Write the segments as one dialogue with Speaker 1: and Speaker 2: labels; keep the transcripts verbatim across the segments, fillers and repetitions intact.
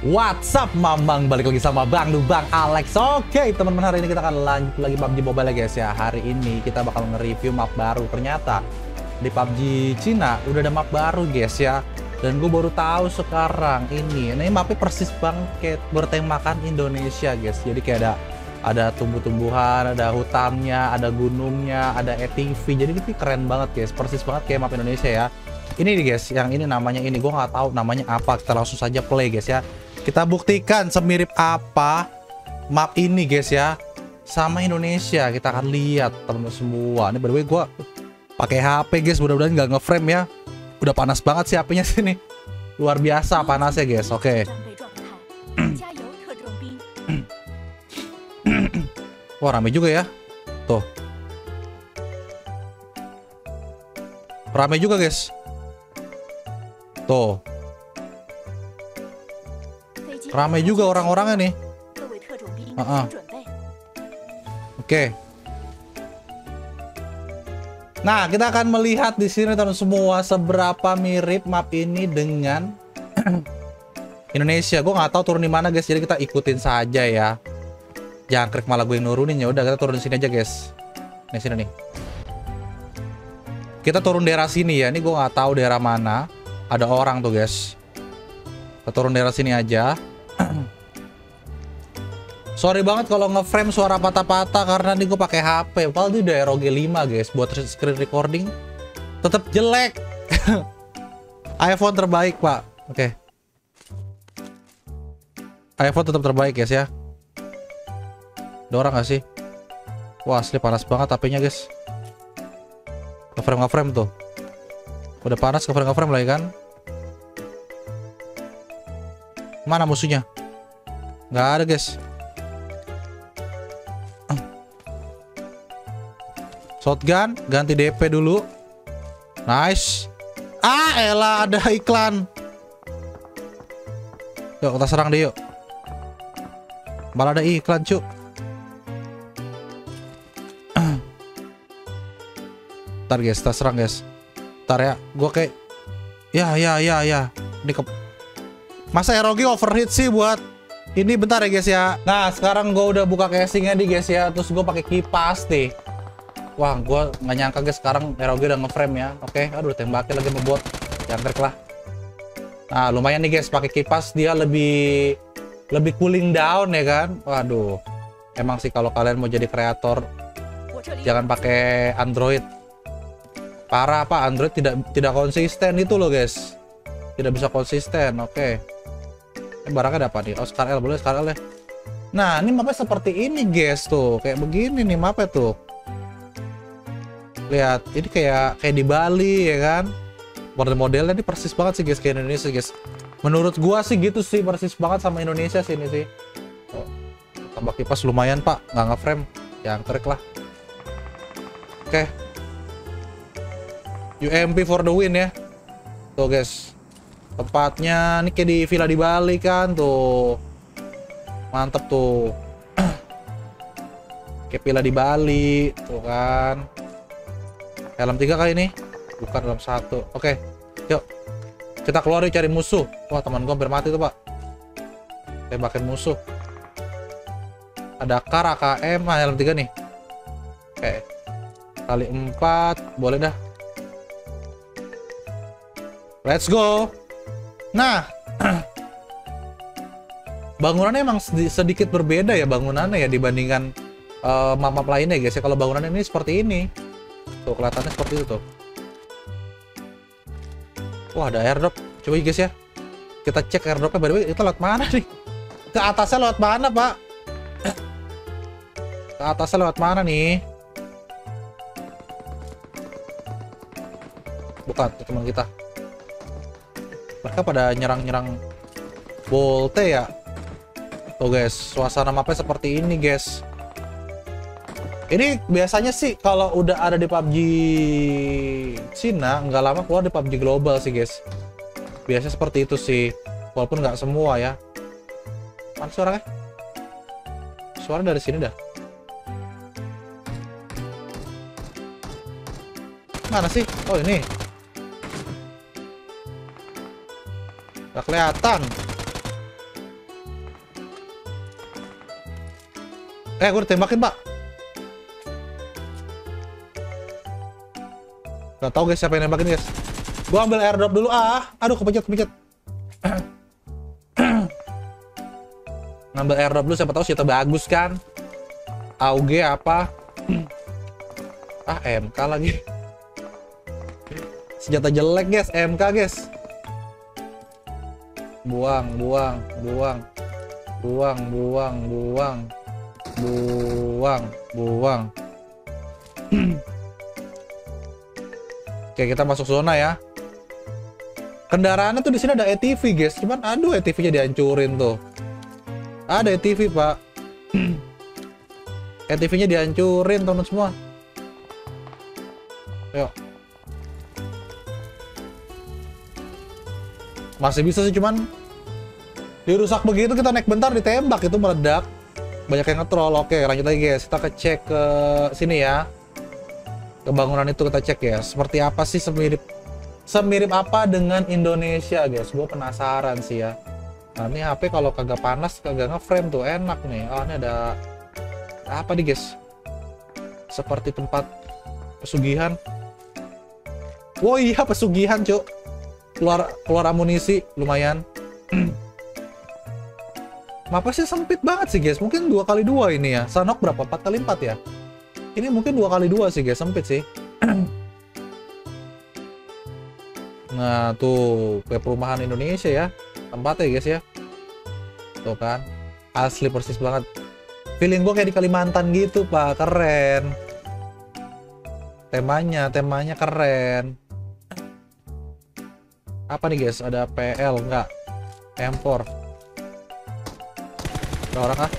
Speaker 1: What's up, Mamang? Balik lagi sama Bang Du, Bang Alex. Oke, teman-teman, hari ini kita akan lanjut lagi P U B G Mobile ya guys ya. Hari ini kita bakal nge-review map baru. Ternyata di P U B G Cina udah ada map baru guys ya. Dan gue baru tahu sekarang ini. Ini mapnya persis banget kayak bertemakan Indonesia guys. Jadi kayak ada ada tumbuh-tumbuhan, ada hutannya, ada gunungnya, ada A T V. Jadi ini keren banget guys. Persis banget kayak map Indonesia ya. Ini nih guys, yang ini namanya ini gue nggak tahu namanya apa. Kita langsung saja play guys ya. Kita buktikan semirip apa map ini guys ya sama Indonesia. Kita akan lihat teman-teman semua. Ini by the way gue pakai H P guys, mudah-mudahan nggak nge-frame ya. Udah panas banget sih H P-nya sini. Luar biasa panasnya guys. Oke. Wah, rame juga ya. Tuh. Rame juga guys. Tuh. Ramai juga orang-orangnya nih. Uh -uh. Oke. Okay. Nah, kita akan melihat di sini teman semua seberapa mirip map ini dengan Indonesia. Gue nggak tahu turun di mana guys, jadi kita ikutin saja ya. Jangan klik malah gue yang nurunin, ya udah kita turun di sini aja guys. Nih sini nih. Kita turun daerah sini ya. Ini gue nggak tahu daerah mana. Ada orang tuh guys. Kita turun daerah sini aja. Sorry banget kalau nge-frame suara patah-patah karena nih gue pakai H P. Padahal ini udah R O G lima guys, buat screen recording tetap jelek. iPhone terbaik pak. Oke. Okay. iPhone tetap terbaik guys ya. Ada orang gak sih? Wah asli panas banget H P-nya guys. Nge-frame nge-frame tuh. Udah panas nge-frame nge-frame lagi kan. Mana musuhnya? Nggak ada guys. Shotgun, ganti D P dulu. Nice. Ah elah, ada iklan. Yuk kita serang deh yuk. Malah ada iklan cuk. Ntar guys, kita serang guys. Ntar ya, gue kayak ya ya ya ya. Ini ke masa R O G overheat sih buat ini. Bentar ya guys ya. Nah sekarang gue udah buka casingnya di guys ya. Terus gue pakai kipas nih. Wah gue nggak nyangka guys sekarang R O G udah nge-frame ya. Oke, aduh tembakin lagi membot. Jangan lah. Nah lumayan nih guys, pakai kipas dia lebih lebih cooling down ya kan. Waduh. Emang sih kalau kalian mau jadi kreator jangan pakai Android. Parah apa, Android tidak tidak konsisten itu loh guys. Tidak bisa konsisten. Oke. Ini barangnya ada apa nih? Oh, Scar L, boleh Scar L ya. Nah, ini mapnya seperti ini guys tuh. Kayak begini nih mapnya tuh. Lihat, ini kayak kayak di Bali ya kan. Model-modelnya ini persis banget sih guys kayak Indonesia guys. Menurut gua sih gitu sih, persis banget sama Indonesia sih ini sih. Oh, tambah kipas lumayan pak, nggak nge-frame. Yang krik lah. Oke. U M P for the win ya. Tuh guys. Tempatnya ini kayak di villa di Bali kan tuh. Mantep tuh. Kayak villa di Bali tuh kan. Helm tiga kali ini. Bukan helm satu. Oke. Yuk. Kita keluar yuk cari musuh. Wah, teman gua hampir mati tuh, Pak. Tembakin musuh. Ada kar A K M, ah, helm tiga nih. Oke. Kali empat, boleh dah. Let's go. Nah, bangunannya emang sedikit berbeda ya bangunannya ya dibandingkan uh, map-map lainnya guys ya. Kalau bangunan ini seperti ini, tuh kelihatannya seperti itu tuh. Wah ada airdrop, coba guys ya. Kita cek airdropnya. By the way itu lewat mana nih? Ke atasnya lewat mana pak? Ke atasnya lewat mana nih? Bukan, itu teman kita. Mereka pada nyerang-nyerang Bolte ya. Tuh guys, suasana mapnya seperti ini guys. Ini biasanya sih kalau udah ada di P U B G Cina, nggak lama keluar di P U B G Global sih guys. Biasanya seperti itu sih, walaupun nggak semua ya. Mana suaranya? Suara dari sini dah. Mana sih? Oh ini. Gak kelihatan. Eh, gue tembakin, Pak. Gak tau guys siapa yang nembakin guys. Gue ambil airdrop dulu. Ah, aduh kepencet kepencet. Ngambil airdrop dulu, siapa tahu senjata bagus kan. A U G apa? Ah, M K lagi. Senjata jelek guys, M K guys. Buang, buang, buang. Buang, buang, buang. Buang, buang. Oke, kita masuk zona ya. Kendaraannya tuh di sini ada A T V guys, cuman aduh A T V-nya dihancurin tuh. Ada A T V, Pak. A T V-nya dihancurin teman semua. Yuk. Masih bisa sih, cuman dirusak begitu, kita naik bentar ditembak itu meledak. Banyak yang nge-troll. Oke, lanjut lagi guys. Kita cek ke sini ya. Kebangunan itu kita cek ya. Seperti apa sih, semirip semirip apa dengan Indonesia guys. Gue penasaran sih ya. Nah, ini H P kalau kagak panas, kagak nge-frame tuh enak nih. Oh, ini ada apa nih guys? Seperti tempat pesugihan. Oh iya, pesugihan cuk. Keluar keluar amunisi lumayan. Mapnya sih sempit banget sih guys. Mungkin dua kali dua ini ya. Sanok berapa? empat kali empat ya. Ini mungkin dua kali dua sih guys. Sempit sih. Nah tuh kayak perumahan Indonesia ya tempatnya guys ya. Tuh kan. Asli persis banget. Feeling gue kayak di Kalimantan gitu Pak. Keren. Temanya, temanya keren. Apa nih guys? Ada P L nggak? Empor. Ada orang ah?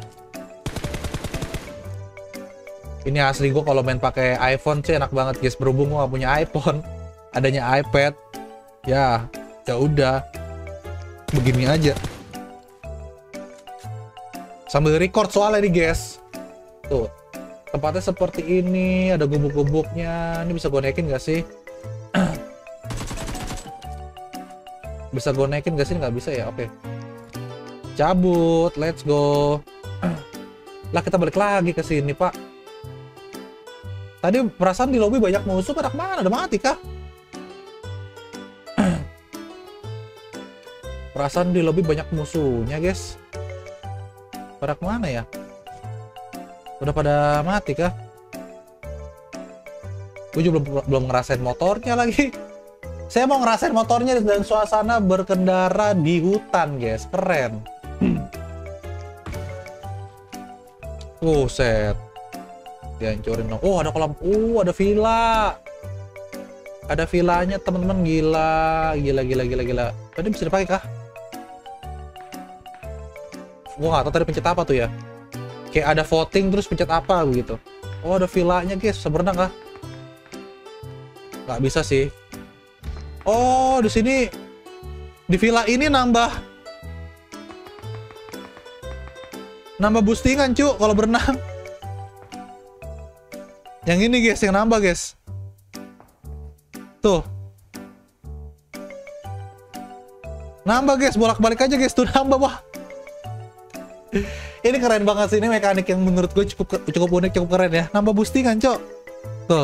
Speaker 1: Ini asli gue kalau main pakai iPhone sih enak banget guys. Berhubung gue nggak punya iPhone, adanya iPad. Ya, ya udah. Begini aja. Sambil record soalnya nih guys. Tuh, tempatnya seperti ini. Ada gubuk-gubuknya. Ini bisa gue naikin nggak sih? Bisa gue naikin gak sih? Nggak bisa ya? Oke. Cabut, let's go. Lah kita balik lagi ke sini Pak. Tadi perasaan di lobby banyak musuh, pada kemana? Ada mati kah? Perasaan di lobby banyak musuhnya guys. Pada kemana ya? Udah pada mati kah? Gue juga belum, belum ngerasain motornya lagi. Saya mau ngerasain motornya dan suasana berkendara di hutan, guys. Keren. Oh, set. Dihancurin dong. Oh, ada kolam. Oh, ada villa. Ada villanya, teman-teman. Gila. Gila, gila, gila, gila. Tadi bisa dipakai kah? Gua nggak tahu tadi pencet apa tuh ya. Kayak ada voting terus pencet apa begitu. Oh, ada villanya, guys. Bisa berenang kah? Nggak bisa sih. Oh, di sini di villa ini nambah nambah boostingan, cuk, kalau berenang. Yang ini, guys, yang nambah, guys. Tuh. Nambah, guys, bolak-balik aja, guys, tuh nambah, wah. Ini keren banget sih, ini mekanik yang menurut gue cukup cukup unik, cukup keren ya. Nambah boostingan, cuk. Tuh.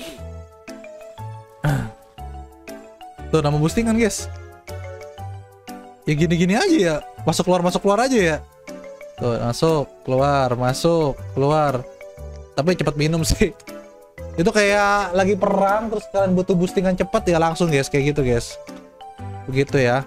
Speaker 1: Tuh, nama boostingan guys. Ya gini-gini aja ya. Masuk keluar, masuk keluar aja ya. Tuh, masuk, keluar, masuk, keluar. Tapi cepat minum sih. Itu kayak lagi perang terus kalian butuh boostingan cepat ya langsung guys, kayak gitu guys. Begitu ya.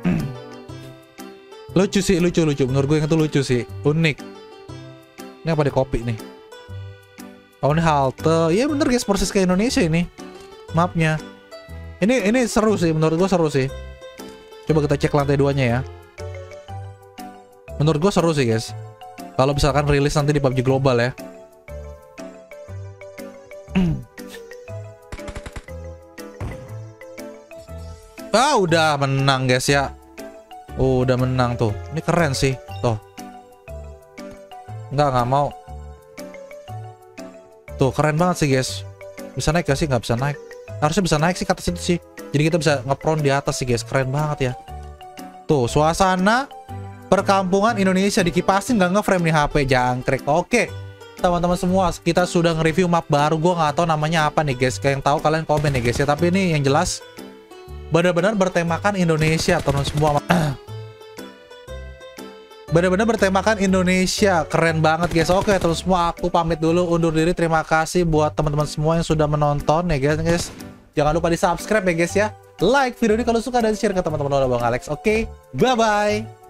Speaker 1: Lucu sih, lucu, lucu. Menurut gue yang itu lucu sih. Unik. Ini apa di kopi nih? Oh, ini halte. Iya bener guys, persis kayak Indonesia ini. Mapnya. Ini ini seru sih, menurut gue seru sih. Coba kita cek lantai duanya ya. Menurut gue seru sih guys. Kalau misalkan rilis nanti di P U B G Global ya. Ah, udah menang guys ya. Oh, udah menang tuh. Ini keren sih, tuh. Enggak, nggak mau. Tuh, keren banget sih guys. Bisa naik gak sih? Nggak bisa naik. Harusnya bisa naik sih ke atas itu sih. Jadi kita bisa ngepron di atas sih guys. Keren banget ya. Tuh, suasana perkampungan Indonesia, dikipasin nggak nge-frame nih H P jangkrik. Oke, teman-teman semua, kita sudah nge-review map baru. Gue nggak tahu namanya apa nih guys. Kayak yang tahu kalian komen nih guys ya. Tapi ini yang jelas benar-benar bertemakan Indonesia teman semua. Benar-benar bertemakan Indonesia. Keren banget guys. Oke teman semua, aku pamit dulu, undur diri. Terima kasih buat teman-teman semua yang sudah menonton ya guys, guys. Jangan lupa di subscribe ya guys ya. Like video ini kalau suka dan share ke teman-teman Bang Alex. Oke, bye-bye.